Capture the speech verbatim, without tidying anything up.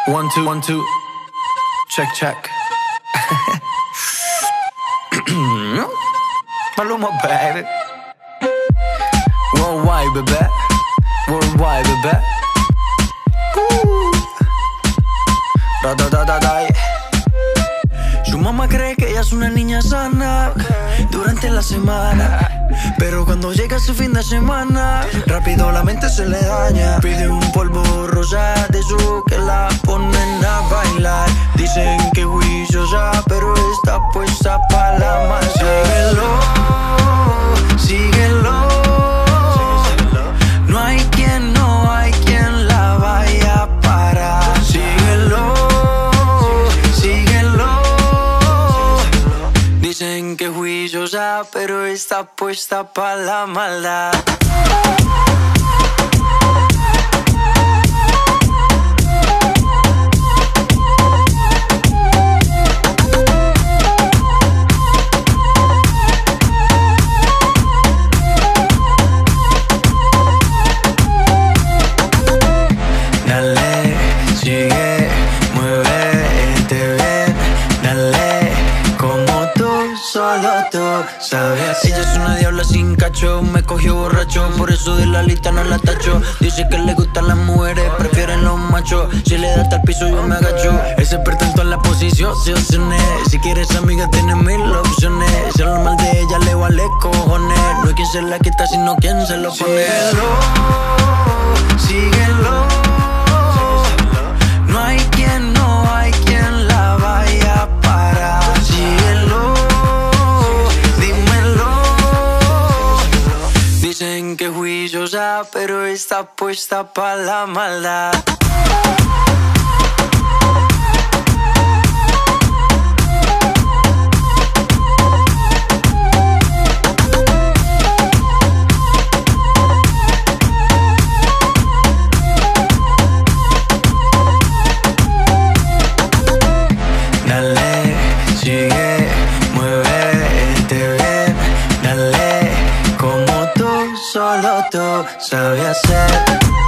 One, two, one, two. Check, check. Maluma, baby. Worldwide, bebé. Worldwide, bebé. Da, da, da, da, da. Su mamá cree que ella es una niña sana durante la semana, pero cuando llega su fin de semana, rápido la mente se le daña. Pide un polvo rosa de esos que la ponen a bailar. Dicen que juiciosa, pero está puesta pa' la masa. Síguelo, síguelo. No hay quien, no hay quien la vaya a parar. Síguelo, síguelo. Dicen que juiciosa, pero está puesta pa' la maldad. Dale, sigue, muévete bien. Dale, como tú, solo tú sabes. Ella es una diabla sin cacho, me cogió borracho, por eso de la lista no la tacho. Dice que le gustan las mujeres, prefieren los machos. Si le da hasta el piso yo me agacho. Es experta en todas las posiciones. Si quieres amiga tiene mil opciones. Si habla mal de ella le vale cojones. No hay quien se la quita sino quien se lo pone. Síguelo, síguelo. No hay quien, no hay quien la vaya a parar. Síguelo, dímelo. Dicen que juiciosa, pero está puesta pa' la maldad. Dale, sigue, muévete bien. Dale, como tú, solo tú sabes hacer.